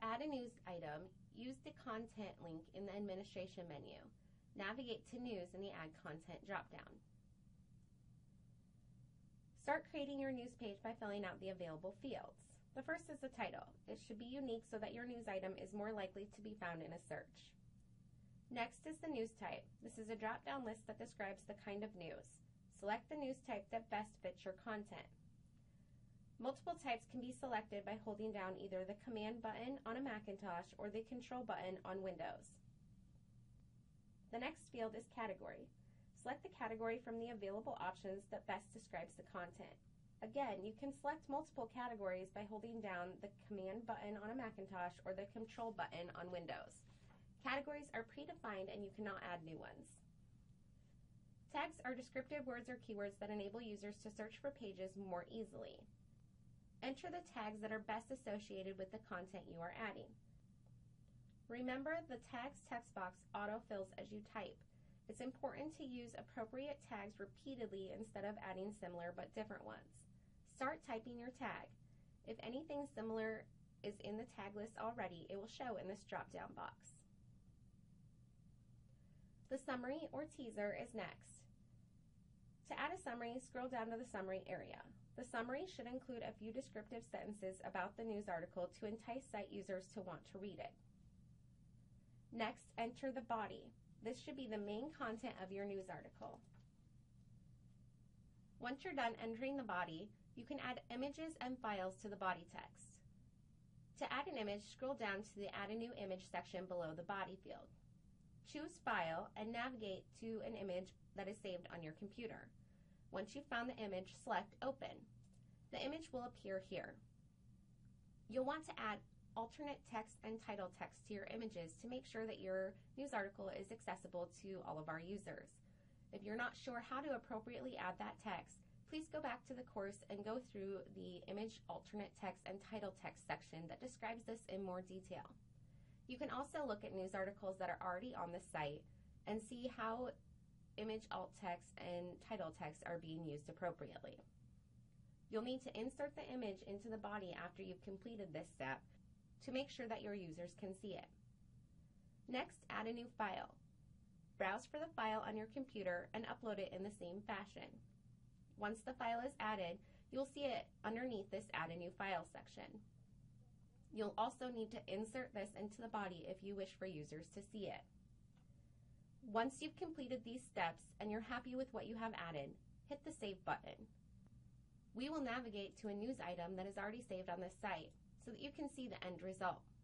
add a news item, use the content link in the administration menu. Navigate to News in the Add Content dropdown. Start creating your news page by filling out the available fields. The first is the title. It should be unique so that your news item is more likely to be found in a search. Next is the news type. This is a drop-down list that describes the kind of news. Select the news type that best fits your content. Multiple types can be selected by holding down either the Command button on a Macintosh or the Control button on Windows. The next field is category. Select the category from the available options that best describes the content. Again, you can select multiple categories by holding down the Command button on a Macintosh or the Control button on Windows. Categories are predefined and you cannot add new ones. Tags are descriptive words or keywords that enable users to search for pages more easily. Enter the tags that are best associated with the content you are adding. Remember, the tags text box autofills as you type. It's important to use appropriate tags repeatedly instead of adding similar but different ones. Start typing your tag. If anything similar is in the tag list already, it will show in this drop-down box. The summary or teaser is next. To add a summary, scroll down to the summary area. The summary should include a few descriptive sentences about the news article to entice site users to want to read it. Next, enter the body. This should be the main content of your news article. Once you're done entering the body, you can add images and files to the body text. To add an image, scroll down to the Add a New Image section below the body field. Choose File and navigate to an image that is saved on your computer. Once you've found the image, select Open. The image will appear here. You'll want to add alternate text and title text to your images to make sure that your news article is accessible to all of our users. If you're not sure how to appropriately add that text, please go back to the course and go through the Image Alternate Text and Title Text section that describes this in more detail. You can also look at news articles that are already on the site and see how image alt text and title text are being used appropriately. You'll need to insert the image into the body after you've completed this step to make sure that your users can see it. Next, add a new file. Browse for the file on your computer and upload it in the same fashion. Once the file is added, you'll see it underneath this Add a New File section. You'll also need to insert this into the body if you wish for users to see it. Once you've completed these steps and you're happy with what you have added, hit the Save button. We will navigate to a news item that is already saved on this site so that you can see the end result.